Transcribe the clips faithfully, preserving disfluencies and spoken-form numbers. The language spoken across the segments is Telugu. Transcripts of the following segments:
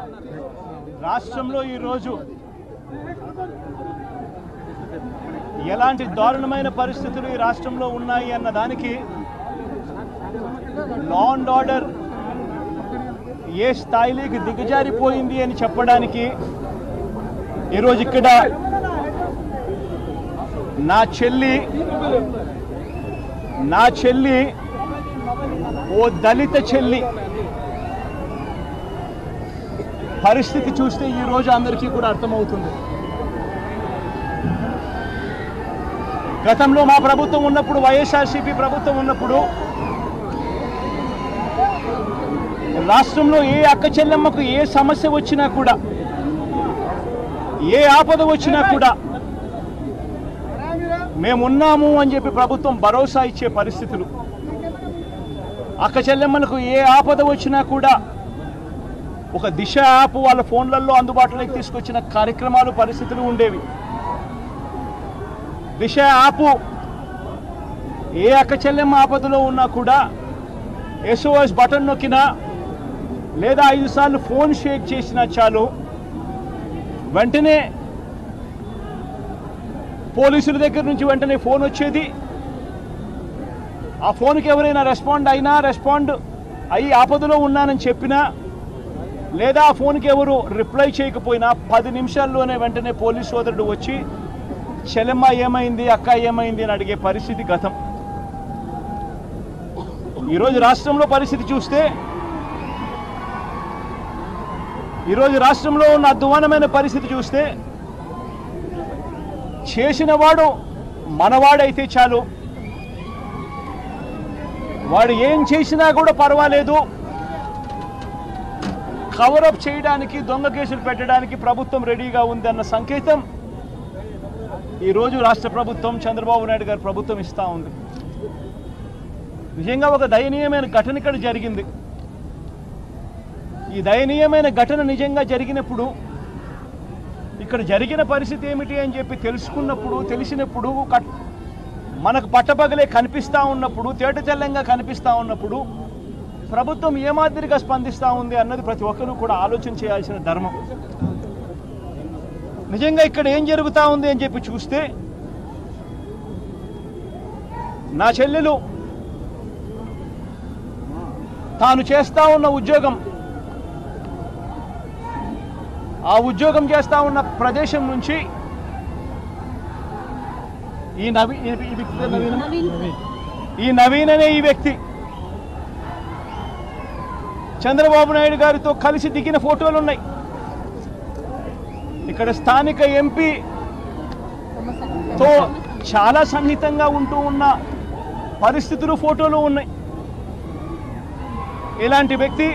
రాష్ట్రంలో ఈరోజు ఎలాంటి దారుణమైన పరిస్థితులు ఈ రాష్ట్రంలో ఉన్నాయి అన్న దానికి లా అండ్ ఆర్డర్ ఏ స్థాయిలోకి దిగజారిపోయింది అని చెప్పడానికి ఈరోజు ఇక్కడ నా చెల్లి నా చెల్లి ఓ దళిత చెల్లి పరిస్థితి చూస్తే ఈరోజు అందరికీ కూడా అర్థమవుతుంది. గతంలో మా ప్రభుత్వం ఉన్నప్పుడు, వైఎస్ఆర్సీపీ ప్రభుత్వం ఉన్నప్పుడు రాష్ట్రంలో ఏ అక్క చెల్లెమ్మకు ఏ సమస్య వచ్చినా కూడా, ఏ ఆపద వచ్చినా కూడా మేమున్నాము అని చెప్పి ప్రభుత్వం భరోసా ఇచ్చే పరిస్థితులు, అక్క చెల్లెమ్మలకు ఏ ఆపద వచ్చినా కూడా ఒక దిశ యాప్ వాళ్ళ ఫోన్లలో అందుబాటులోకి తీసుకొచ్చిన కార్యక్రమాలు, పరిస్థితులు ఉండేవి. దిశ యాప్ ఏ అక్క చెల్లెమ్మ ఆపదలో ఉన్నా కూడా ఎస్ఓఎస్ బటన్ నొక్కినా లేదా ఐదు సార్లు ఫోన్ షేక్ చేసినా చాలు, వెంటనే పోలీసుల దగ్గర నుంచి వెంటనే ఫోన్ వచ్చేది. ఆ ఫోన్కి ఎవరైనా రెస్పాండ్ అయినా, రెస్పాండ్ అయ్యి ఆపదలో ఉన్నానని చెప్పినా, లేదా ఆ ఫోన్కి ఎవరు రిప్లై చేయకపోయినా పది నిమిషాల్లోనే వెంటనే పోలీస్ సోదరుడు వచ్చి చెల్లెమ్మ ఏమైంది, అక్క ఏమైంది అని అడిగే పరిస్థితి గతం. ఈరోజు రాష్ట్రంలో పరిస్థితి చూస్తే, ఈరోజు రాష్ట్రంలో ఉన్న అధ్వానమైన పరిస్థితి చూస్తే, చేసిన వాడు మనవాడైతే చాలు, వాడు ఏం చేసినా కూడా పర్వాలేదు, కవరప్ చేయడానికి, దొంగ కేసులు పెట్టడానికి ప్రభుత్వం రెడీగా ఉంది అన్న సంకేతం ఈరోజు రాష్ట్ర ప్రభుత్వం, చంద్రబాబు నాయుడు గారి ప్రభుత్వం ఇస్తూ ఉంది. నిజంగా ఒక దయనీయమైన ఘటన ఇక్కడ జరిగింది. ఈ దయనీయమైన ఘటన నిజంగా జరిగినప్పుడు, ఇక్కడ జరిగిన పరిస్థితి ఏమిటి అని చెప్పి తెలుసుకున్నప్పుడు, తెలిసినప్పుడు, మనకు పట్టపగలే కనిపిస్తూ ఉన్నప్పుడు, తేటతెల్లంగా కనిపిస్తూ ఉన్నప్పుడు ప్రభుత్వం ఏ మాదిరిగా స్పందిస్తూ ఉంది అన్నది ప్రతి ఒక్కరూ కూడా ఆలోచన చేయాల్సిన ధర్మం. నిజంగా ఇక్కడ ఏం జరుగుతూ ఉంది అని చెప్పి చూస్తే, నా చెల్లెలు తాను చేస్తూ ఉన్న ఉద్యోగం, ఆ ఉద్యోగం చేస్తూ ఉన్న ప్రదేశం నుంచి ఈ నవీ ఈ నవీన్ అనే ఈ వ్యక్తి చంద్రబాబు నాయుడు గారితో కలిసి దిగిన ఫోటోలు ఉన్నాయి. ఇక్కడ స్థానిక ఎంపీతో చాలా సన్నిహితంగా ఉంటూ ఉన్న పరిస్థితులు, ఫోటోలు ఉన్నాయి. ఇలాంటి వ్యక్తి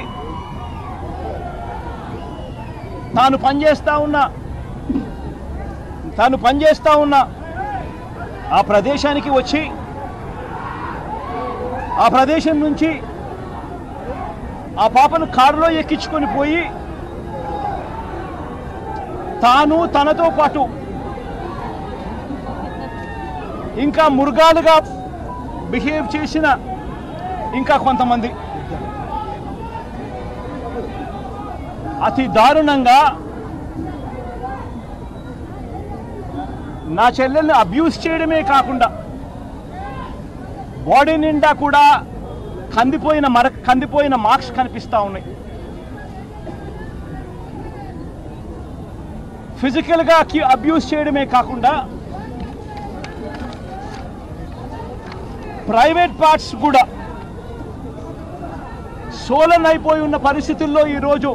తాను పనిచేస్తూ ఉన్న తాను పనిచేస్తూ ఉన్న ఆ ప్రదేశానికి వచ్చి, ఆ ప్రదేశం నుంచి ఆ పాపను కారులో ఎక్కించుకొని పోయి తాను తనతో పాటు ఇంకా మృగాలుగా బిహేవ్ చేసిన ఇంకా కొంతమంది అతి దారుణంగా నా చెల్లెల్ని అబ్యూస్ చేయడమే కాకుండా బాడీ నిండా కూడా కందిపోయిన మర కందిపోయిన మార్క్స్ కనిపిస్తూ ఉన్నాయి. ఫిజికల్గా అబ్యూస్ చేయడమే కాకుండా ప్రైవేట్ పార్ట్స్ కూడా సోలన్ అయిపోయి ఉన్న పరిస్థితుల్లో ఈరోజు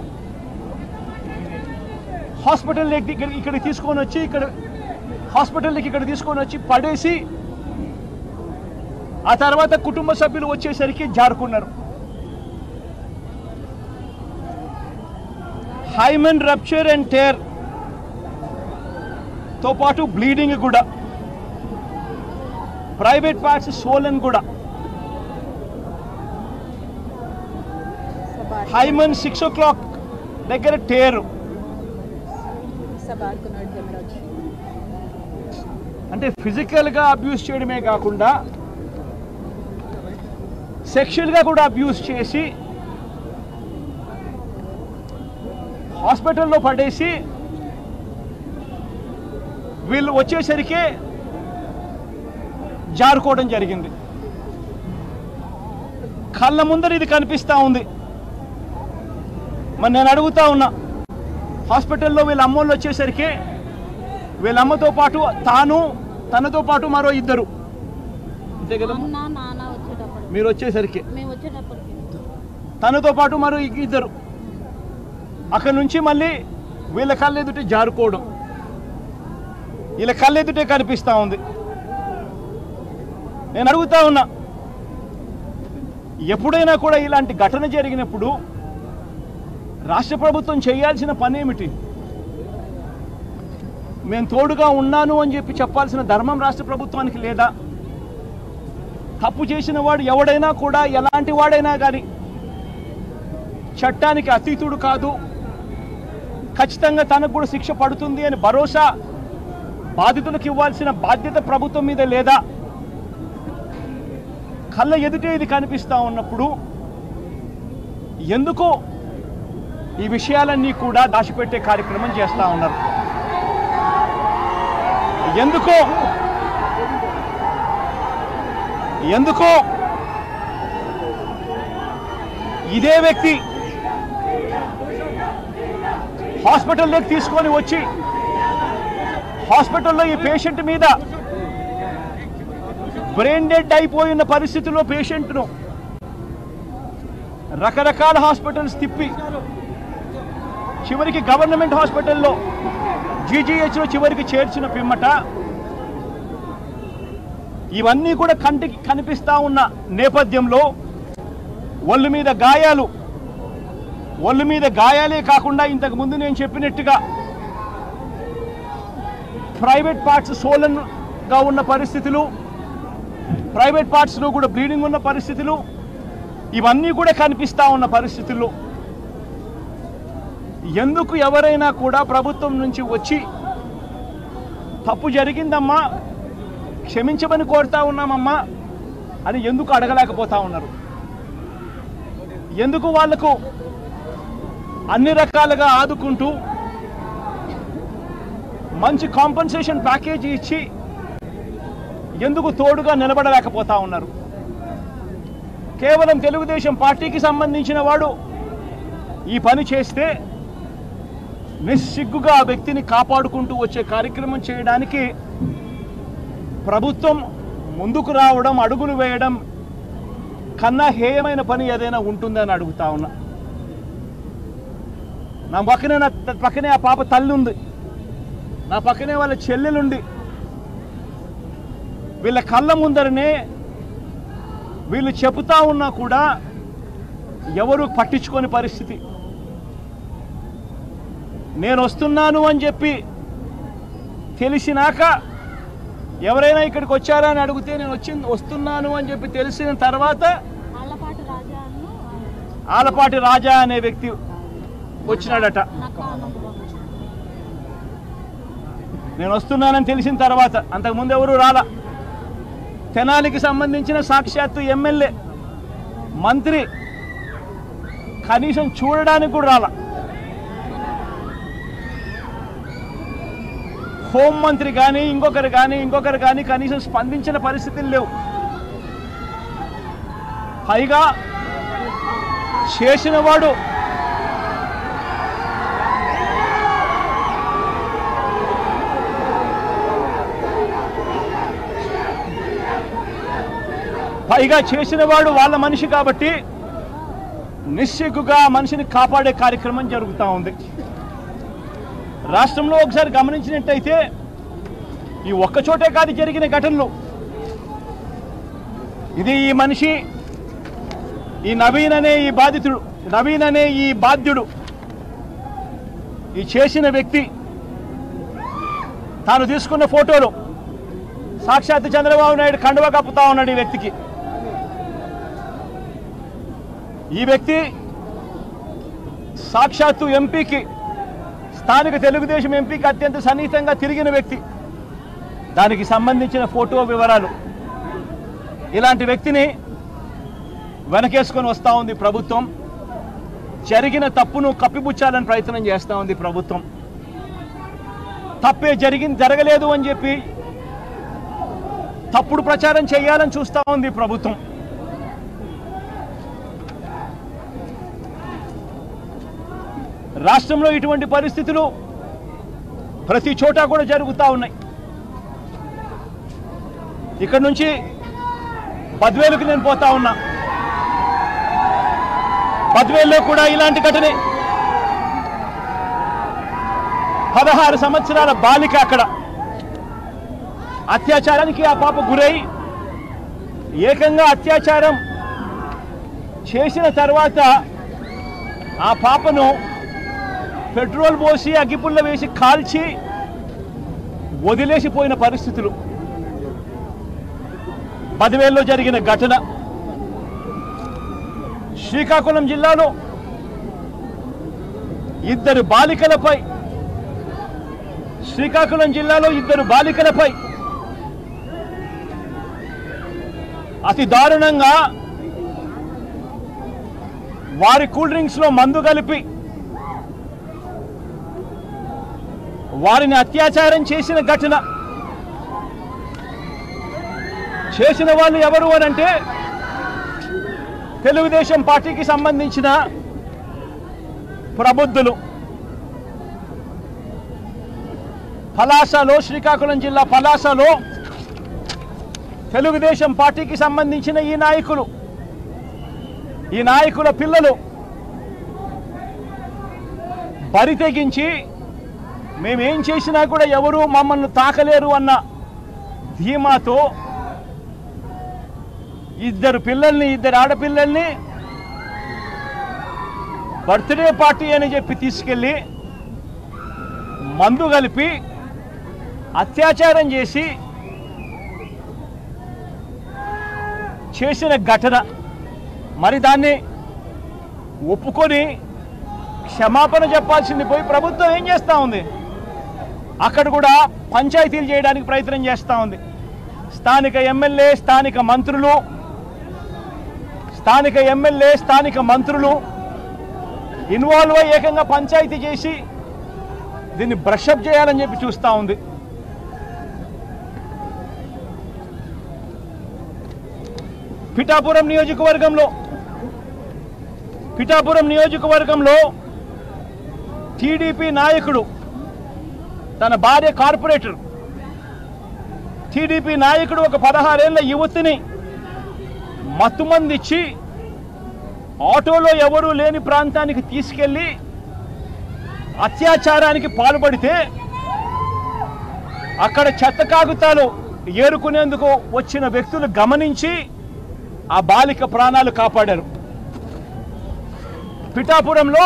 హాస్పిటల్ ఇక్కడ తీసుకొని వచ్చి ఇక్కడ హాస్పిటల్కి ఇక్కడ తీసుకొని వచ్చి పడేసి ఆ తర్వాత కుటుంబ సభ్యులు వచ్చేసరికి జారుకున్నారు. హైమన్ రప్చర్ అండ్ టేర్ తో పాటు బ్లీడింగ్ కూడా, ప్రైవేట్ పార్ట్స్ సోలన్ కూడా, హైమన్ సిక్స్ ఓ క్లాక్ దగ్గర టేరు. అంటే ఫిజికల్గా అబ్యూస్ చేయడమే కాకుండా సెక్షువల్గా కూడా అబ్యూస్ చేసి హాస్పిటల్లో పడేసి వీళ్ళు వచ్చేసరికి జారుకోవడం జరిగింది. కళ్ళ ముందర ఇది కనిపిస్తూ ఉంది. మరి నేను అడుగుతా ఉన్నా, హాస్పిటల్లో వీళ్ళ అమ్మోళ్ళు వచ్చేసరికి వీళ్ళ అమ్మతో పాటు తాను తనతో పాటు మరో ఇద్దరు, అంతే కదా, మీరు వచ్చేసరికి తనతో పాటు మరో ఇద్దరు, అక్కడి నుంచి మళ్ళీ వీళ్ళ కళ్ళెదుటే జారుకోవడం, వీళ్ళ కళ్ళెదుటే కనిపిస్తూ ఉంది. నేను అడుగుతా ఉన్నా, ఎప్పుడైనా కూడా ఇలాంటి ఘటన జరిగినప్పుడు రాష్ట్ర ప్రభుత్వం చేయాల్సిన పని ఏమిటి? మేము తోడుగా ఉన్నాను అని చెప్పి చెప్పాల్సిన ధర్మం రాష్ట్ర ప్రభుత్వానికి లేదా? తప్పు చేసిన వాడు ఎవడైనా కూడా ఎలాంటి వాడైనా కానీ చట్టానికి అతీతుడు కాదు, ఖచ్చితంగా తనకు కూడా శిక్ష పడుతుంది అని భరోసా బాధితులకు ఇవ్వాల్సిన బాధ్యత ప్రభుత్వం మీద లేదా? కళ్ళ ఎదుటే ఇది కనిపిస్తూ ఉన్నప్పుడు ఎందుకు ఈ విషయాలన్నీ కూడా దాచిపెట్టే కార్యక్రమం చేస్తూ ఉన్నారు? ఎందుకో ఎందుకో ఇదే వ్యక్తి హాస్పిటల్లోకి తీసుకొని వచ్చి హాస్పిటల్లో ఈ పేషెంట్ మీద బ్రెయిన్ డెడ్ అయిపోయిన పరిస్థితుల్లో పేషెంట్ను రకరకాల హాస్పిటల్స్ తిప్పి చివరికి గవర్నమెంట్ హాస్పిటల్లో జీజీహెచ్లో చివరికి చేర్చిన పిమ్మట ఇవన్నీ కూడా కంటికి కనిపిస్తూ ఉన్న నేపథ్యంలో ఒళ్ళు మీద గాయాలు ఒళ్ళు మీద గాయాలే కాకుండా ఇంతకు ముందు నేను చెప్పినట్టుగా ప్రైవేట్ పార్ట్స్ సోలన్గా ఉన్న పరిస్థితులు, ప్రైవేట్ పార్ట్స్లో కూడా బ్లీడింగ్ ఉన్న పరిస్థితులు, ఇవన్నీ కూడా కనిపిస్తూ ఉన్న పరిస్థితుల్లో ఎందుకు ఎవరైనా కూడా ప్రభుత్వం నుంచి వచ్చి తప్పు జరిగిందమ్మా, క్షమించమని కోరుతా ఉన్నామమ్మా అని ఎందుకు అడగలేకపోతా ఉన్నారు? ఎందుకు వాళ్లకు అన్ని రకాలుగా ఆదుకుంటూ మంచి కాంపెన్సేషన్ ప్యాకేజీ ఇచ్చి ఎందుకు తోడుగా నిలబడలేకపోతా ఉన్నారు? కేవలం తెలుగుదేశం పార్టీకి సంబంధించిన వాడు ఈ పని చేస్తే నిస్సిగ్గుగా ఆ వ్యక్తిని కాపాడుకుంటూ వచ్చే కార్యక్రమం చేయడానికి ప్రభుత్వం ముందుకు రావడం, అడుగులు వేయడం కన్నా హేయమైన పని ఏదైనా ఉంటుందని అడుగుతా ఉన్నా. నా పక్కనే నా పక్కనే ఆ పాప తల్లి ఉంది, నా పక్కనే వాళ్ళ చెల్లెలుండి వీళ్ళ కళ్ళ ముందరనే వీళ్ళు చెబుతా ఉన్నా కూడా ఎవరు పట్టించుకోని పరిస్థితి. నేను వస్తున్నాను అని చెప్పి తెలిసినాక ఎవరైనా ఇక్కడికి వచ్చారా అని అడిగితే నేను వచ్చి వస్తున్నాను అని చెప్పి తెలిసిన తర్వాత ఆలపాటి రాజా అనే వ్యక్తి వచ్చినాడట. నేను వస్తున్నానని తెలిసిన తర్వాత, అంతకుముందు ఎవరు రాలా. తెనాలికి సంబంధించిన సాక్షాత్తు ఎమ్మెల్యే, మంత్రి కనీసం చూడడానికి కూడా రాలా. హోంమంత్రి కానీ ఇంకొకరు కానీ ఇంకొకరు కానీ కనీసం స్పందించిన పరిస్థితులు లేవు. పైగా చేసిన వాడు పైగా చేసిన వాడు వాళ్ళ మనిషి కాబట్టి నిస్సిగ్గుగా మనిషిని కాపాడే కార్యక్రమం జరుగుతూ ఉంది. రాష్ట్రంలో ఒకసారి గమనించినట్టయితే ఈ ఒక్క చోటే కాదు జరిగిన ఘటనలు. ఇది ఈ మనిషి, ఈ నవీన్ అనే ఈ బాధితుడు, నవీన్ అనే ఈ బాధ్యుడు, ఈ చేసిన వ్యక్తి తాను తీసుకున్న ఫోటోలు సాక్షాత్ చంద్రబాబు నాయుడు కండువా కప్పుతా ఉన్నాడు ఈ వ్యక్తికి. ఈ వ్యక్తి సాక్షాత్తు ఎంపీకి, స్థానిక తెలుగుదేశం ఎంపీకి అత్యంత సన్నిహితంగా తిరిగిన వ్యక్తి. దానికి సంబంధించిన ఫోటో వివరాలు. ఇలాంటి వ్యక్తిని వెనకేసుకొని వస్తూ ఉంది ప్రభుత్వం. జరిగిన తప్పును కప్పిపుచ్చాలని ప్రయత్నం చేస్తూ ఉంది ప్రభుత్వం. తప్పే జరిగింది జరగలేదు అని చెప్పి తప్పుడు ప్రచారం చేయాలని చూస్తూ ఉంది ప్రభుత్వం. రాష్ట్రంలో ఇటువంటి పరిస్థితులు ప్రతి చోట కూడా జరుగుతూ ఉన్నాయి. ఇక్కడ నుంచి బద్వేలుకు నేను పోతా ఉన్నా. బద్వేల్లో కూడా ఇలాంటి ఘటనే. పదహారు సంవత్సరాల బాలిక అక్కడ అత్యాచారానికి ఆ పాప గురై ఏకంగా అత్యాచారం చేసిన తర్వాత ఆ పాపను పెట్రోల్ పోసి అగ్గిపుల్ల వేసి కాల్చి వదిలేసిపోయిన పరిస్థితులు బద్వేల్లో జరిగిన ఘటన. శ్రీకాకుళం జిల్లాలో ఇద్దరు బాలికలపై శ్రీకాకుళం జిల్లాలో ఇద్దరు బాలికలపై అతి దారుణంగా వారి కూల్ డ్రింక్స్ లో మందు కలిపి వారిని అత్యాచారం చేసిన ఘటన. చేసిన వాళ్ళు ఎవరు అనంటే తెలుగుదేశం పార్టీకి సంబంధించిన ప్రబుద్ధులు. పలాసలో, శ్రీకాకుళం జిల్లా పలాసలో తెలుగుదేశం పార్టీకి సంబంధించిన ఈ నాయకులు, ఈ నాయకుల పిల్లలు బరి తెగించి మేమేం చేసినా కూడా ఎవరు మమ్మల్ని తాకలేరు అన్న ధీమాతో ఇద్దరు పిల్లల్ని ఇద్దరు ఆడపిల్లల్ని బర్త్డే పార్టీ అని చెప్పి తీసుకెళ్ళి మందు కలిపి అత్యాచారం చేసి చేసిన ఘటన. మరి దాన్ని ఒప్పుకొని క్షమాపణ చెప్పాల్సింది పోయి ప్రభుత్వం ఏం చేస్తూ ఉంది? అక్కడ కూడా పంచాయతీలు చేయడానికి ప్రయత్నం చేస్తూ ఉంది. స్థానిక ఎమ్మెల్యే స్థానిక మంత్రులు స్థానిక ఎమ్మెల్యే స్థానిక మంత్రులు ఇన్వాల్వ్ అయ్యి ఏకంగా పంచాయతీ చేసి దీన్ని బ్రషప్ చేయాలని చెప్పి చూస్తూ ఉంది. పిఠాపురం నియోజకవర్గంలో పిఠాపురం నియోజకవర్గంలో టీడీపీ నాయకుడు తన భార్య కార్పొరేటర్ టీడీపీ నాయకుడు ఒక పదహారేళ్ల యువతిని మత్తుమందిచ్చి ఆటోలో ఎవరూ లేని ప్రాంతానికి తీసుకెళ్లి అత్యాచారానికి పాల్పడితే అక్కడ చెత్త కాగితాలు ఏరుకునేందుకు వచ్చిన వ్యక్తులు గమనించి ఆ బాలిక ప్రాణాలు కాపాడారు. పిఠాపురంలో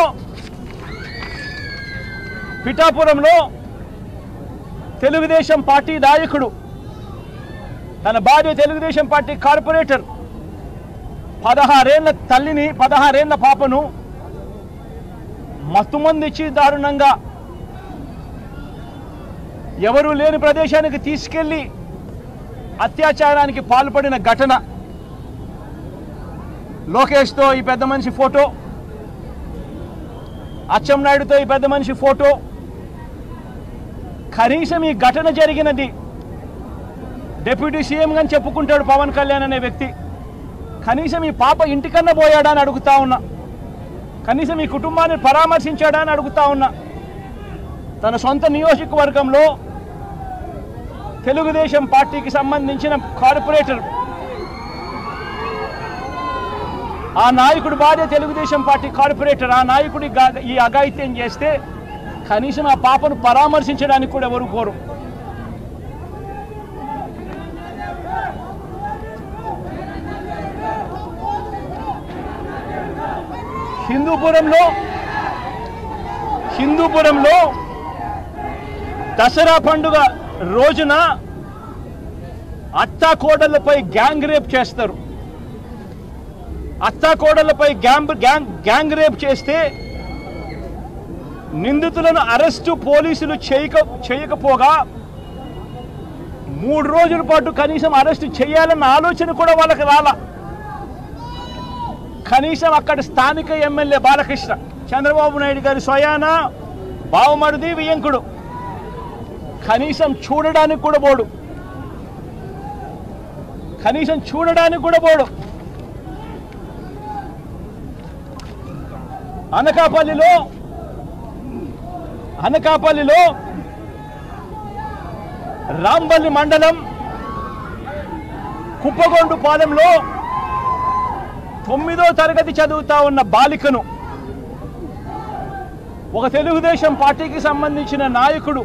పిఠాపురంలో తెలుగుదేశం పార్టీ నాయకుడు తన భార్య తెలుగుదేశం పార్టీ కార్పొరేటర్ పదహారేళ్ల తల్లిని పదహారేళ్ల పాపను మత్తుమందిచ్చి దారుణంగా ఎవరూ లేని ప్రదేశానికి తీసుకెళ్లి అత్యాచారానికి పాల్పడిన ఘటన. లోకేష్తో ఈ పెద్ద మనిషి ఫోటో, అచ్చెన్నాయుడుతో ఈ పెద్ద మనిషి ఫోటో. కనీసం ఈ ఘటన జరిగినది డిప్యూటీ సీఎం అని చెప్పుకుంటాడు పవన్ కళ్యాణ్ అనే వ్యక్తి. కనీసం ఈ పాప ఇంటికన్నా పోయాడా అని అడుగుతా ఉన్నా. కనీసం ఈ కుటుంబాన్ని పరామర్శించాడా అని అడుగుతా ఉన్నా. తన సొంత నియోజకవర్గంలో తెలుగుదేశం పార్టీకి సంబంధించిన కార్పొరేటర్ ఆ నాయకుడు భార్య తెలుగుదేశం పార్టీ కార్పొరేటర్ ఆ నాయకుడి ఈ అఘాయిత్యం చేస్తే కనీసం ఆ పాపను పరామర్శించడానికి కూడా ఎవరు కోరు. హిందూపురంలో హిందూపురంలో దసరా పండుగ రోజున అత్తాకోడళ్లపై గ్యాంగ్ రేప్ చేస్తారు. అత్తాకోడళ్లపై గ్యాంగ్ గ్యాంగ్ గ్యాంగ్ రేప్ చేస్తే నిందితులను అరెస్టు పోలీసులు చేయక చేయకపోగా మూడు రోజుల పాటు కనీసం అరెస్టు చేయాలన్న ఆలోచన కూడా వాళ్ళకి రాల. కనీసం అక్కడ స్థానిక ఎమ్మెల్యే బాలకృష్ణ చంద్రబాబు నాయుడు గారి స్వయాన బావమరిది వియంకుడు కనీసం చూడడానికి కూడా పోడు కనీసం చూడడానికి కూడా పోడు అనకాపల్లిలో అనకాపల్లిలో రాంబల్లి మండలం కుప్పగొండు పాలెంలో తొమ్మిదో తరగతి చదువుతా ఉన్న బాలికను ఒక తెలుగుదేశం పార్టీకి సంబంధించిన నాయకుడు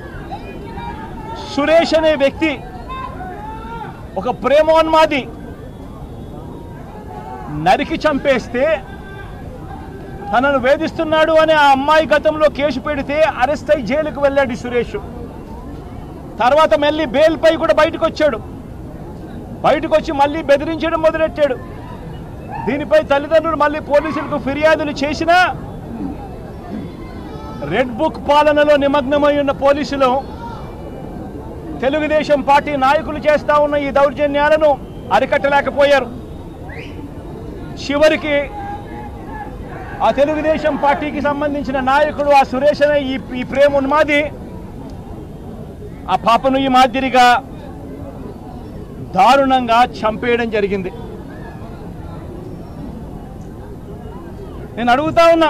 సురేష్ అనే వ్యక్తి ఒక ప్రేమోన్మాది నరికి చంపేస్తే తనను వేధిస్తున్నాడు అనే ఆ అమ్మాయి గతంలో కేసు పెడితే అరెస్ట్ అయి జైలుకు వెళ్ళాడు సురేష్. తర్వాత మళ్ళీ బెయిల్పై కూడా బయటకు వచ్చాడు. బయటకు వచ్చి మళ్ళీ బెదిరించడం మొదలెట్టాడు. దీనిపై తల్లిదండ్రులు మళ్ళీ పోలీసులకు ఫిర్యాదులు చేసినా రెడ్ బుక్ పాలనలో నిమగ్నమై ఉన్న పోలీసులు తెలుగుదేశం పార్టీ నాయకులు చేస్తా ఉన్న ఈ దౌర్జన్యాలను అరికట్టలేకపోయారు. చివరికి ఆ తెలుగుదేశం పార్టీకి సంబంధించిన నాయకుడు ఆ సురేష్ అనే ఈ ఈ ప్రేమ ఉన్మాది ఆ పాపను ఈ మాదిరిగా దారుణంగా చంపేయడం జరిగింది. నేను అడుగుతా ఉన్నా,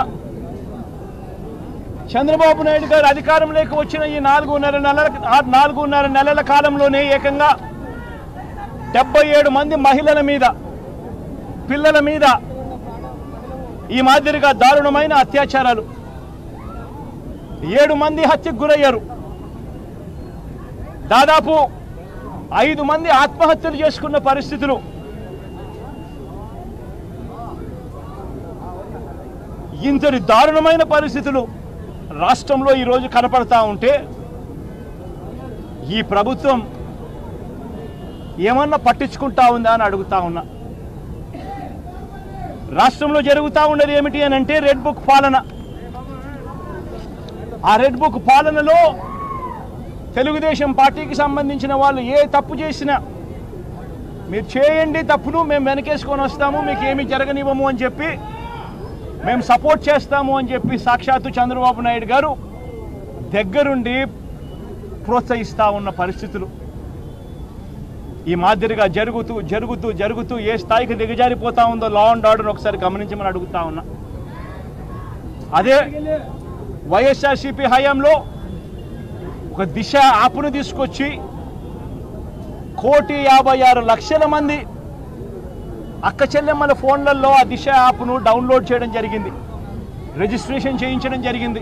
చంద్రబాబు నాయుడు గారు అధికారంలోకి వచ్చిన ఈ నాలుగున్నర నెలల నాలుగున్నర నెలల కాలంలోనే ఏకంగా డెబ్బై ఏడు మంది మహిళల మీద పిల్లల మీద ఈ మాదిరిగా దారుణమైన అత్యాచారాలు, ఏడు మంది హత్యకు గురయ్యారు. దాదాపు ఐదు మంది ఆత్మహత్యలు చేసుకున్న పరిస్థితులు. ఇంతటి దారుణమైన పరిస్థితులు రాష్ట్రంలో ఈరోజు కనపడతా ఉంటే ఈ ప్రభుత్వం ఏమన్నా పట్టించుకుంటా ఉందా అని అడుగుతా ఉన్నా. రాష్ట్రంలో జరుగుతూ ఉన్నది ఏమిటి అని అంటే రెడ్ బుక్ పాలన. ఆ రెడ్ బుక్ పాలనలో తెలుగుదేశం పార్టీకి సంబంధించిన వాళ్ళు ఏ తప్పు చేసినా మీరు చేయండి తప్పును, మేము వెనకేసుకొని వస్తాము, మీకు ఏమీ జరగనివ్వము అని చెప్పి మేము సపోర్ట్ చేస్తాము అని చెప్పి సాక్షాత్తు చంద్రబాబు నాయుడు గారు దగ్గరుండి ప్రోత్సహిస్తూ ఉన్న పరిస్థితులు ఈ మాదిరిగా జరుగుతూ జరుగుతూ జరుగుతూ ఏ స్థాయికి దిగజారిపోతా ఉందో లా అండ్ ఆర్డర్ ఒకసారి గమనించమని అడుగుతా ఉన్నా. అదే వైఎస్ఆర్సీపీ హయాంలో ఒక దిశ యాప్ను తీసుకొచ్చి కోటి యాభై ఆరు లక్షల మంది అక్క చెల్లెమ్మల ఫోన్లలో ఆ దిశ యాప్ను డౌన్లోడ్ చేయడం జరిగింది, రిజిస్ట్రేషన్ చేయించడం జరిగింది.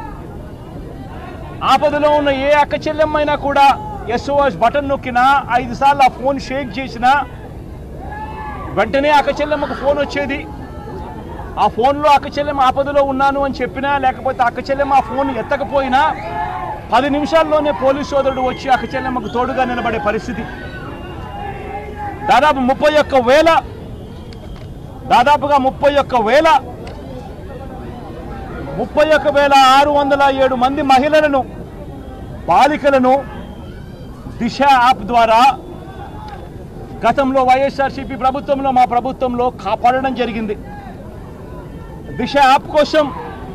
ఆపదలో ఉన్న ఏ అక్క చెల్లెమ్మైనా కూడా ఎస్ఓఎస్ బటన్ నొక్కినా ఐదు సార్లు ఆ ఫోన్ షేక్ చేసినా వెంటనే అక్క చెల్లెమ్మకు ఫోన్ వచ్చేది. ఆ ఫోన్లో అక్క చెల్లెమ్మ ఆపదలో ఉన్నాను అని చెప్పినా లేకపోతే అక్క చెల్లెమ్మ ఆ ఫోన్ ఎత్తకపోయినా పది నిమిషాల్లోనే పోలీసు సోదరుడు వచ్చి అక్క చెల్లెమ్మకు తోడుగా నిలబడే పరిస్థితి. దాదాపు ముప్పై ఒక్క వేల దాదాపుగా ముప్పై ఒక్క వేల ముప్పై ఒక్క వేల ఆరు వందల ఏడు మంది మహిళలను బాలికలను దిశ యాప్ ద్వారా గతంలో వైఎస్ఆర్సీపీ ప్రభుత్వంలో మా ప్రభుత్వంలో కాపాడడం జరిగింది. దిశ యాప్ కోసం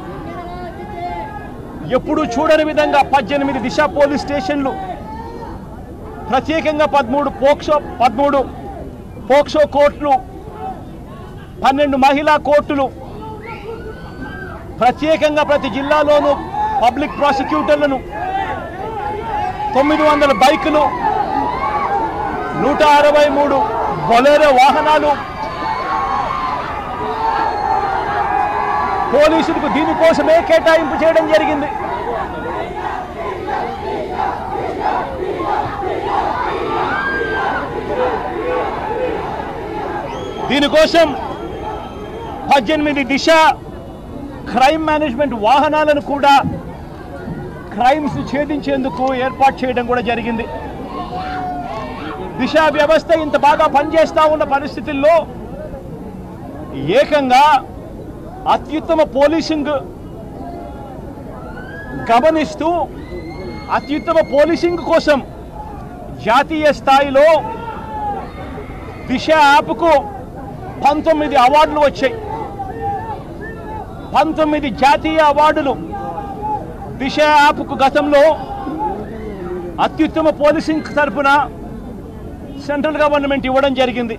ఎప్పుడూ చూడని విధంగా పద్దెనిమిది దిశ పోలీస్ స్టేషన్లు, ప్రత్యేకంగా పదమూడు పోక్సో పదమూడు పోక్సో కోర్టులు, పన్నెండు మహిళా కోర్టులు, ప్రత్యేకంగా ప్రతి జిల్లాలోనూ పబ్లిక్ ప్రాసిక్యూటర్లను, తొమ్మిది వందల బైకులు, నూట అరవై మూడు బొలెరో వాహనాలు పోలీసులకు దీనికోసమే కేటాయింపు చేయడం జరిగింది. దీనికోసం పద్దెనిమిది దిశ క్రైమ్ మేనేజ్మెంట్ వాహనాలను కూడా క్రైమ్స్ ఛేదించేందుకు ఏర్పాటు చేయడం కూడా జరిగింది. దిశ వ్యవస్థ ఇంత బాగా పనిచేస్తా ఉన్న పరిస్థితుల్లో ఏకంగా అత్యుత్తమ పోలీసింగ్ గమనిస్తూ అత్యుత్తమ పోలీసింగ్ కోసం జాతీయ స్థాయిలో దిశ యాప్కు పంతొమ్మిది అవార్డులు వచ్చాయి. పంతొమ్మిది జాతీయ అవార్డులు దిశ యాప్కు గతంలో అత్యుత్తమ పోలీసింగ్ తరఫున సెంట్రల్ గవర్నమెంట్ ఇవ్వడం జరిగింది.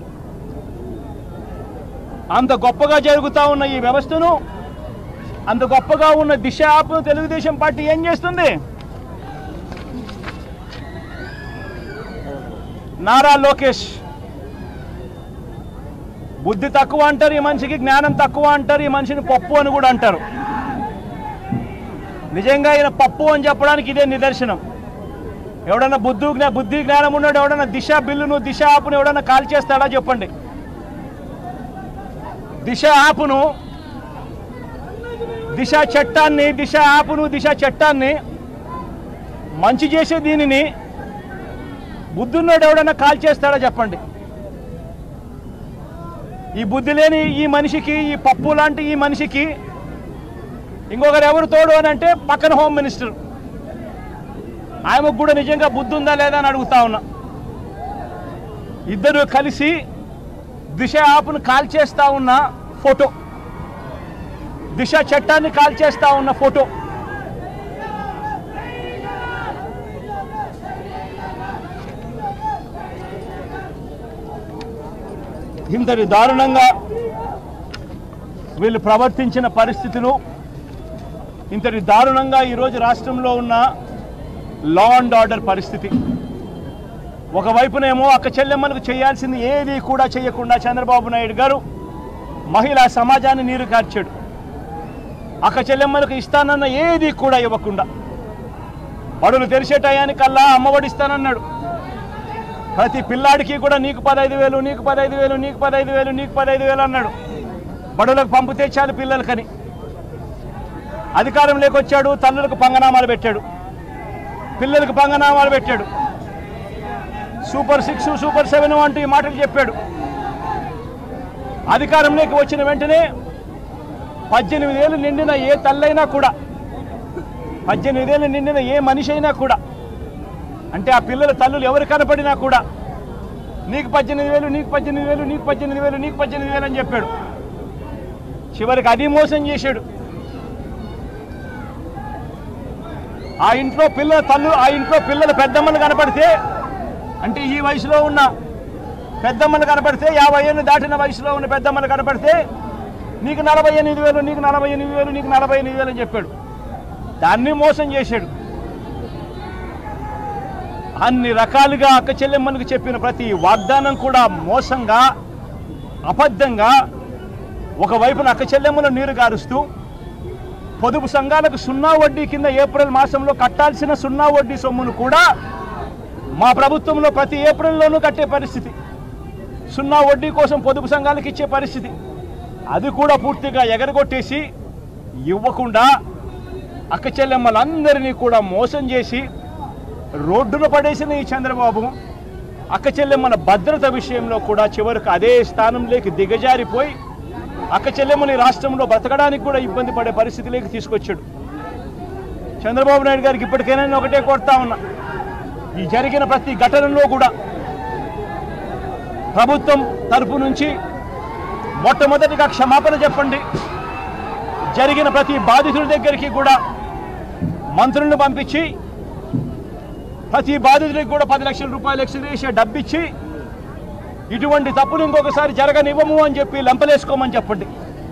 అంత గొప్పగా జరుగుతూ ఉన్న ఈ వ్యవస్థను, అంత గొప్పగా ఉన్న దిశ యాప్ను తెలుగుదేశం పార్టీ ఏం చేస్తుంది? నారా లోకేష్ బుద్ధి తక్కువ అంటారు, ఈ మనిషికి జ్ఞానం తక్కువ అంటారు, ఈ మనిషిని పప్పు అని కూడా అంటారు. నిజంగా ఈయన పప్పు అని చెప్పడానికి ఇదే నిదర్శనం. ఎవడన్నా బుద్ధి బుద్ధి జ్ఞానం ఉన్నాడు, ఎవడన్నా దిశ బిల్లును దిశ యాప్ను ఎవడన్నా కాల్ చేస్తాడా చెప్పండి? దిశ యాప్ను, దిశ చట్టాన్ని, దిశ యాప్ను, దిశ చట్టాన్ని మంచి చేసే దీనిని బుద్ధున్నాడు ఎవడన్నా కాల్ చేస్తాడా చెప్పండి? ఈ బుద్ధి లేని ఈ మనిషికి, ఈ పప్పు లాంటి ఈ మనిషికి ఇంకొకరు ఎవరు తోడు అని అంటే పక్కన హోమ్ మినిస్టర్, ఆమెకు కూడా నిజంగా బుద్ధి ఉందా లేదా అని అడుగుతా ఉన్నా. ఇద్దరు కలిసి దిశ యాప్ను కాల్ చేస్తా ఉన్న ఫోటో, దిశ చట్టాన్ని కాల్ చేస్తా ఉన్న ఫోటో. ఇంతటి దారుణంగా వీళ్ళు ప్రవర్తించిన పరిస్థితులు, ఇంతటి దారుణంగా ఈరోజు రాష్ట్రంలో ఉన్న లా అండ్ ఆర్డర్ పరిస్థితి. ఒకవైపునేమో అక్క చెల్లెమ్మలకు చేయాల్సింది ఏది కూడా చేయకుండా చంద్రబాబు నాయుడు గారు మహిళా సమాజాన్ని నీరు కార్చాడు. అక్క చెల్లెమ్మలకు ఇస్తానన్న ఏది కూడా ఇవ్వకుండా, బడులు తెరిచే టయానికల్లా అమ్మఒడి ఇస్తానన్నాడు. ప్రతి పిల్లాడికి కూడా నీకు పదహైదు వేలు నీకు పదహైదు వేలు నీకు పదహైదు వేలు నీకు పదహైదు వేలు అన్నాడు. బడులకు పంపితే చాలు పిల్లలకని. అధికారం లేకొచ్చాడు, తల్లులకు పంగనామాలు పెట్టాడు, పిల్లలకు పంగనామాలు పెట్టాడు. సూపర్ సిక్స్ సూపర్ సెవెన్ అంటూ ఈ మాటలు చెప్పాడు. అధికారంలోకి వచ్చిన వెంటనే పద్దెనిమిది ఏళ్ళు నిండిన ఏ తల్లైనా కూడా, పద్దెనిమిది ఏళ్ళు నిండిన ఏ మనిషి అయినా కూడా, అంటే ఆ పిల్లల తల్లులు ఎవరు కనపడినా కూడా నీకు పద్దెనిమిది వేలు నీకు పద్దెనిమిది వేలు నీకు పద్దెనిమిది వేలు నీకు పద్దెనిమిది వేలు అని చెప్పాడు. చివరికి అది మోసం చేశాడు. ఆ ఇంట్లో పిల్లల తల్లు ఆ ఇంట్లో పిల్లలు పెద్దమ్మలు కనపడితే, అంటే ఈ వయసులో ఉన్న పెద్దమ్మలు కనపడితే, యాభై ఏళ్ళు దాటిన వయసులో ఉన్న పెద్దమ్మలు కనపడితే నీకు నలభై ఎనిమిది వేలు నీకు నలభై ఎనిమిది వేలు నీకు నలభై ఎనిమిది వేలు అని చెప్పాడు. దాన్ని మోసం చేశాడు. అన్ని రకాలుగా అక్క చెల్లెమ్మలకు చెప్పిన ప్రతి వాగ్దానం కూడా మోసంగా, అబద్ధంగా, ఒకవైపున అక్క చెల్లెమ్మలను నీరు గారుస్తూ పొదుపు సంఘాలకు సున్నా వడ్డీ కింద ఏప్రిల్ మాసంలో కట్టాల్సిన సున్నా వడ్డీ సొమ్మును కూడా మా ప్రభుత్వంలో ప్రతి ఏప్రిల్లోనూ కట్టే పరిస్థితి, సున్నా వడ్డీ కోసం పొదుపు సంఘాలకు ఇచ్చే పరిస్థితి, అది కూడా పూర్తిగా ఎగరగొట్టేసి ఇవ్వకుండా అక్క చెల్లెమ్మలందరినీ కూడా మోసం చేసి రోడ్డున పడేసిన ఈ చంద్రబాబు అక్క చెల్లెమ్మల భద్రత విషయంలో కూడా చివరికి అదే స్థానంలోకి దిగజారిపోయి అక్క చెల్లెమ్మని రాష్ట్రంలో బ్రతకడానికి కూడా ఇబ్బంది పడే పరిస్థితిలోకి తీసుకొచ్చాడు. చంద్రబాబు నాయుడు గారికి ఇప్పటికైనా నేను ఒకటే కోరుతా ఉన్నా, ఈ జరిగిన ప్రతి ఘటనలో కూడా ప్రభుత్వం తరపు నుంచి మొట్టమొదటిగా క్షమాపణ చెప్పండి. జరిగిన ప్రతి బాధితుల దగ్గరికి కూడా మంత్రులను పంపించి ప్రతి బాధితుడికి కూడా పది లక్షల రూపాయలు ఎక్స్గ్రేషియా డబ్బిచ్చి ఇటువంటి తప్పులు ఇంకొకసారి జరగనివ్వము అని చెప్పి లంపలేసుకోమని చెప్పండి.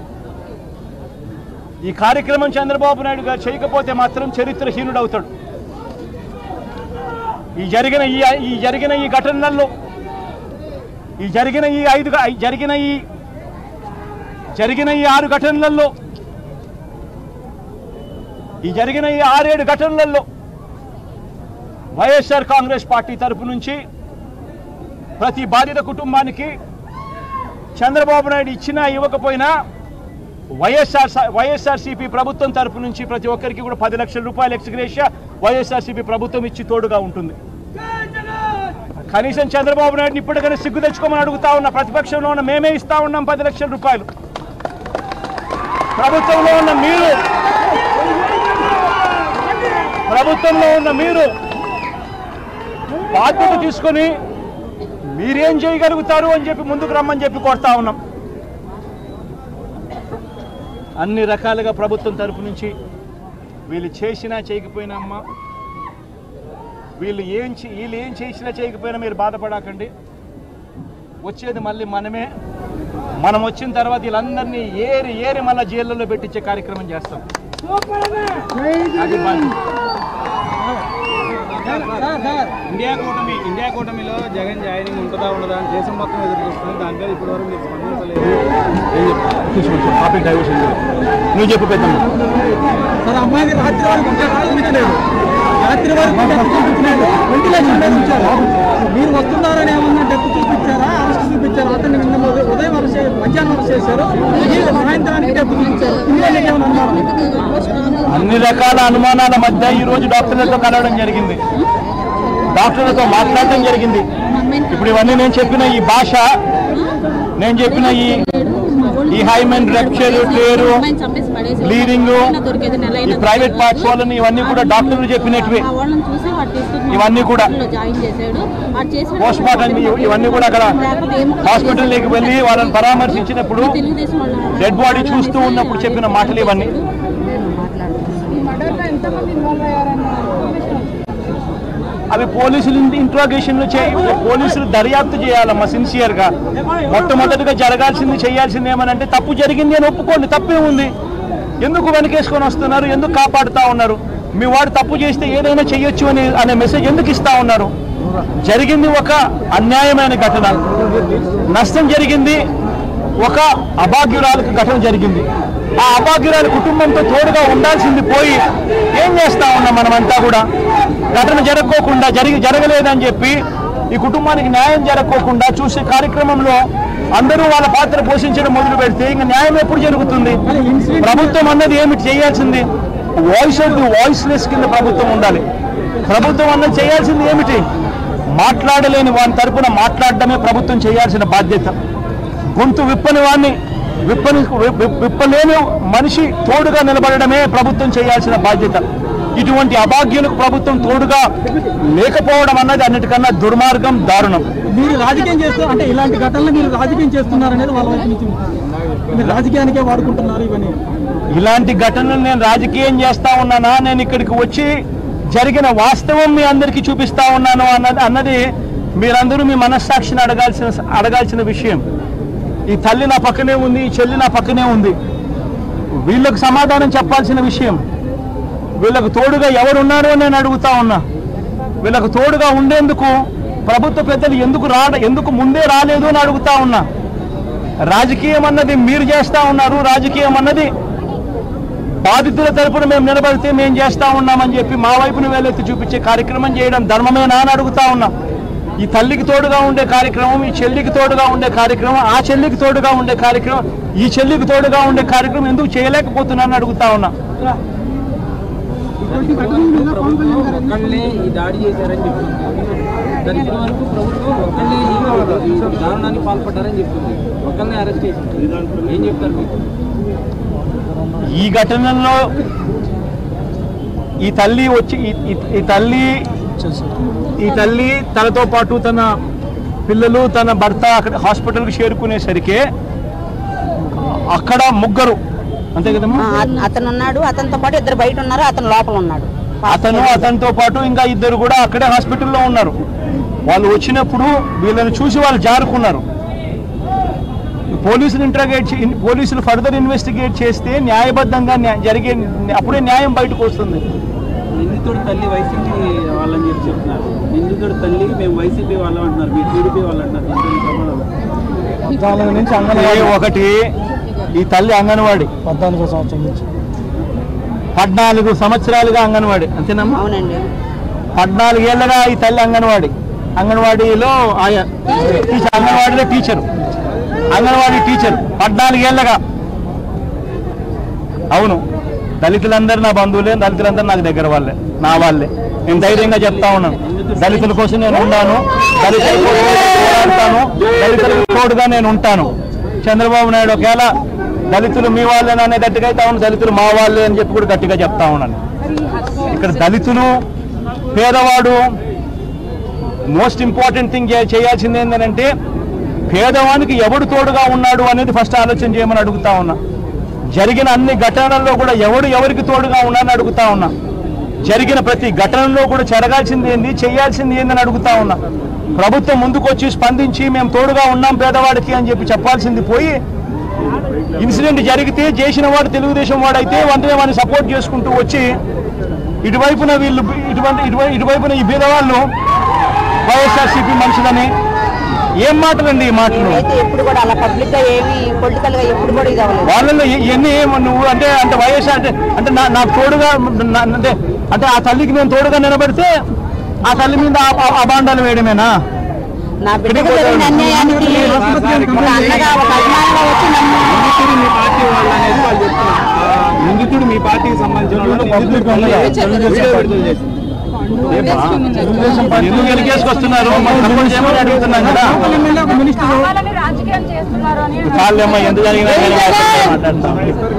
ఈ కార్యక్రమం చంద్రబాబు నాయుడు గారు చేయకపోతే మాత్రం చరిత్రహీనుడు అవుతాడు. ఈ జరిగిన ఈ ఈ జరిగిన ఈ ఘటనల్లో ఈ జరిగిన ఈ ఐదు జరిగిన ఈ జరిగిన ఈ ఆరు ఘటనలలో ఈ జరిగిన ఈ ఆరేడు ఘటనలలో వైఎస్ఆర్ కాంగ్రెస్ పార్టీ తరపు నుంచి ప్రతి బాధిత కుటుంబానికి చంద్రబాబు నాయుడు ఇచ్చినా ఇవ్వకపోయినా వైఎస్ఆర్ వైఎస్ఆర్సీపీ ప్రభుత్వం తరపు నుంచి ప్రతి ఒక్కరికి కూడా పది లక్షల రూపాయలు ఎక్స్గ్రేషియా వైఎస్ఆర్సీపీ ప్రభుత్వం ఇచ్చి తోడుగా ఉంటుంది. కనీసం చంద్రబాబు నాయుడిని ఇప్పటికైనా సిగ్గు తెచ్చుకోమని అడుగుతా ఉన్న, ప్రతిపక్షంలో ఉన్న మేమే ఇస్తా ఉన్నాం పది లక్షల రూపాయలు. ప్రభుత్వంలో ఉన్న మీరు ప్రభుత్వంలో ఉన్న మీరు బాధ్యత తీసుకొని మీరేం చేయగలుగుతారు అని చెప్పి ముందుకు రమ్మని చెప్పి కోరుతా ఉన్నాం. అన్ని రకాలుగా ప్రభుత్వం తరపు నుంచి వీళ్ళు చేసినా చేయకపోయినా అమ్మ, వీళ్ళు ఏం వీళ్ళు ఏం చేసినా చేయకపోయినా మీరు బాధపడకండి. వచ్చేది మళ్ళీ మనమే. మనం వచ్చిన తర్వాత వీళ్ళందరినీ ఏరి ఏరి మళ్ళీ జైళ్ళలో పెట్టించే కార్యక్రమం చేస్తాం. అది ఇండియా కూటమి ఇండియా కూటమిలో జగన్ జాయినింగ్ ఉంటుందా ఉండదా అని దేశం మొత్తం ఎదురు చూస్తుంది. దానిపై ఇప్పటి వరకు మీరు స్పందించలేదు. నువ్వు చెప్పు పెద్ద సార్, అమ్మాయికి రాత్రి వరకు చూపించలేదు, రాత్రి వరకు చూపించలేదు, వెంటిలేషన్ మీద ఉంచారు. మీరు వస్తున్నారని ఏమన్నా డెప్త్ చూపించారా, అరెస్ట్ చూపించారా? అతన్ని నిన్న ఉదయం అరెస్ట్ మధ్యాహ్నం అరెస్ట్ చేశారు, సాయంత్రానికి డెప్త్ చూపించారు. అన్ని రకాల అనుమానాల మధ్య ఈ రోజు డాక్టర్లతో కలవడం జరిగింది, డాక్టర్లతో మాట్లాడడం జరిగింది. ఇప్పుడు ఇవన్నీ నేను చెప్పిన ఈ భాష, నేను చెప్పిన ఈ ఈ హైమెన్ రప్చర్, టేరు, బ్లీడింగ్, ఈ ప్రైవేట్ పార్ట్స్ వాళ్ళని ఇవన్నీ కూడా డాక్టర్లు చెప్పినట్వి. ఇవన్నీ కూడా పోస్ట్ మార్టం ఇవన్నీ కూడా అక్కడ హాస్పిటల్లోకి వెళ్ళి వాళ్ళని పరామర్శించినప్పుడు డెడ్ బాడీ చూస్తూ ఉన్నప్పుడు చెప్పిన మాటలు ఇవన్నీ. అవి పోలీసులు ఇంట్రాగేషన్లు చేయ పోలీసులు దర్యాప్తు చేయాలమ్మా సిన్సియర్గా. మొట్టమొదటిగా జరగాల్సింది చేయాల్సింది ఏమనంటే తప్పు జరిగింది అని ఒప్పుకోండి, తప్పే ఉంది. ఎందుకు వెనకేసుకొని వస్తున్నారు, ఎందుకు కాపాడుతూ ఉన్నారు? మీ వాడు తప్పు చేస్తే ఏదైనా చేయొచ్చు అని అనే మెసేజ్ ఎందుకు ఇస్తూ ఉన్నారు? జరిగింది ఒక అన్యాయమైన ఘటన, నష్టం జరిగింది, ఒక అభాగ్యురాలకు ఘటన జరిగింది. ఆ అభాగ్యురాల కుటుంబంతో తోడుగా ఉండాల్సింది పోయి ఏం చేస్తా ఉన్నాం మనమంతా కూడా? ఘటన జరగకోకుండా జరిగి జరగలేదని చెప్పి ఈ కుటుంబానికి న్యాయం జరగకోకుండా చూసే కార్యక్రమంలో అందరూ వాళ్ళ పాత్ర పోషించడం మొదలు పెడితే ఇంకా న్యాయం ఎప్పుడు జరుగుతుంది? ప్రభుత్వం అన్నది ఏమిటి చేయాల్సింది? వాయిస్ ఆఫ్ ది వాయిస్లెస్ కింద ప్రభుత్వం ఉండాలి. ప్రభుత్వం అన్నది చేయాల్సింది ఏమిటి? మాట్లాడలేని వాని తరపున మాట్లాడడమే ప్రభుత్వం చేయాల్సిన బాధ్యత. గొంతు విప్పని వాడిని విప్పని విప్పలేని మనిషి తోడుగా నిలబడడమే ప్రభుత్వం చేయాల్సిన బాధ్యత. ఇటువంటి అభాగ్యులకు ప్రభుత్వం తోడుగా లేకపోవడం అన్నది అన్నిటికన్నా దుర్మార్గం, దారుణం. మీరు రాజకీయం చేస్తూ అంటే ఇలాంటి ఘటనలు మీరు రాజకీయం చేస్తున్నారనేది వాళ్ళ వైపు నుంచి మీరు రాజకీయానికే వాడుకుంటున్నారు ఇవన్నీ. ఇలాంటి ఘటనలు నేను రాజకీయం చేస్తా ఉన్నానా? నేను ఇక్కడికి వచ్చి జరిగిన వాస్తవం మీ అందరికీ చూపిస్తా ఉన్నాను అన్నది అన్నది మీరందరూ మీ మనస్సాక్షిని అడగాల్సిన అడగాల్సిన విషయం. ఈ తల్లి నా పక్కనే ఉంది, ఈ చెల్లి నా పక్కనే ఉంది. వీళ్ళకు సమాధానం చెప్పాల్సిన విషయం. వీళ్ళకు తోడుగా ఎవరున్నారో నేను అడుగుతా ఉన్నా. వీళ్ళకు తోడుగా ఉండేందుకు ప్రభుత్వ పెద్దలు ఎందుకు రా ఎందుకు ముందే రాలేదు అని అడుగుతా ఉన్నా. రాజకీయం అన్నది మీరు చేస్తూ ఉన్నారు, రాజకీయం అన్నది బాధితుల తరపున మేము నిలబడితే మేము చేస్తూ ఉన్నామని చెప్పి మా వైపును వేలెత్తి చూపించే కార్యక్రమం చేయడం ధర్మమేనా అని అడుగుతా ఉన్నా. ఈ తల్లికి తోడుగా ఉండే కార్యక్రమం, ఈ చెల్లికి తోడుగా ఉండే కార్యక్రమం, ఆ చెల్లికి తోడుగా ఉండే కార్యక్రమం, ఈ చెల్లికి తోడుగా ఉండే కార్యక్రమం ఎందుకు చేయలేకపోతున్నానని అడుగుతా ఉన్నా. ఒక్కళ్ళే ఈ దాడి చేశారని చెప్తుంది. దళితుల వరకు ప్రభుత్వం ఒక్కళ్ళే ఈ దారుణానికి పాల్పడ్డారని చెప్తుంది. ఒక్కళ్ళనే అరెస్ట్ చేసింది. ఏం చెప్తారు మీకు? ఈ ఘటనలో ఈ తల్లి వచ్చి ఈ తల్లి ఈ తల్లి తనతో పాటు తన పిల్లలు, తన భర్త అక్కడ హాస్పిటల్కి చేరుకునేసరికి అక్కడ ముగ్గురు, అంతే కదమ్మా? అతను ఉన్నాడు, అతనితో పాటు ఇద్దరు బయట ఉన్నారు, అతను లోపల ఉన్నాడు. అతను అతనితో పాటు ఇంకా ఇద్దరు కూడా అక్కడే హాస్పిటల్లో ఉన్నారు. వాళ్ళు వచ్చినప్పుడు వీళ్ళని చూసి వాళ్ళు జారుకున్నారు. పోలీసులు ఇంట్రాగేట్ పోలీసులు ఫర్దర్ ఇన్వెస్టిగేట్ చేస్తే న్యాయబద్ధంగా జరిగే అప్పుడే న్యాయం బయటకు వస్తుంది. నిందితుడు తల్లి వైసీపీ వాళ్ళని చెప్పి చెప్తున్నారు. నిందితుడు తల్లి మేము వైసీపీ వాళ్ళం అంటున్నారు, మీరు టీడీపీ వాళ్ళు అంటున్నారు. ఒకటి ఈ తల్లి అంగన్వాడి పద్నాలుగో సంవత్సరం నుంచి పద్నాలుగు సంవత్సరాలుగా అంగన్వాడి, అంతేనమ్మా? అవునండి. పద్నాలుగేళ్లగా ఈ తల్లి అంగన్వాడి అంగన్వాడీలో ఆయా టీచర్ అంగన్వాడీలో టీచరు అంగన్వాడీ టీచర్ పద్నాలుగేళ్లగా. అవును, దళితులందరూ నా బంధువులే, దళితులందరూ నాకు దగ్గర వాళ్ళే, నా వాళ్ళే. నేను ధైర్యంగా చెప్తా ఉన్నాను, దళితుల కోసం నేను ఉన్నాను, దళితుల కోసం పోరాడతాను, దళితులకు తోడుగా నేను ఉంటాను. చంద్రబాబు నాయుడు ఒకవేళ దళితులు మీ వాళ్ళేనా అనే గట్టిగా అయితే అవును, దళితులు మా వాళ్ళే అని చెప్పి కూడా గట్టిగా చెప్తా ఉన్నాను. ఇక్కడ దళితులు, పేదవాడు, మోస్ట్ ఇంపార్టెంట్ థింగ్ చేయాల్సింది ఏంటంటే పేదవానికి ఎవడు తోడుగా ఉన్నాడు అనేది ఫస్ట్ ఆలోచన చేయమని అడుగుతా ఉన్నా. జరిగిన అన్ని ఘటనల్లో కూడా ఎవడు ఎవరికి తోడుగా ఉన్నారని అడుగుతా ఉన్నా. జరిగిన ప్రతి ఘటనలో కూడా జరగాల్సింది ఏంది, చేయాల్సింది ఏందని అడుగుతా ఉన్నా. ప్రభుత్వం ముందుకొచ్చి స్పందించి మేము తోడుగా ఉన్నాం పేదవాడికి అని చెప్పి చెప్పాల్సింది పోయి, ఇన్సిడెంట్ జరిగితే చేసిన వాడు తెలుగుదేశం వాడైతే వంటే వాడిని సపోర్ట్ చేసుకుంటూ వచ్చి ఇటువైపున వీళ్ళు ఇటువంటి ఇటువై ఇటువైపున ఈ పేదవాళ్ళు వైఎస్ఆర్సీపీ మనుషులని ఏం మాటలండి ఈ మాటలు? ఎప్పుడు కూడా అలా పబ్లిక్ గా ఏమి పొలిటికల్ గా ఎప్పుడు కూడా ఇది అవ్వలేదు. వాళ్ళలో ఎన్ని నువ్వు అంటే అంటే వైఎస్ఆర్ అంటే అంటే నాకు తోడుగా అంటే అంటే ఆ తల్లికి నేను తోడుగా నిలబడితే ఆ తల్లి మీద అబాండాలు వేయడమేనా? నా బిడ్డ జరిగిన అన్యాయానికి ఒక అన్నగా ఒక అభిమానంగా వచ్చి నన్ను నిందితుడు మీ పార్టీకి సంబంధించిన ఎందుకు వెనకేసుకొస్తున్నారు? అడుగుతున్నాం కదా. రాజకీయం చేస్తున్నారు అని కాళ్ళేమో ఎందుకు జరిగినా మాట్లాడతాం.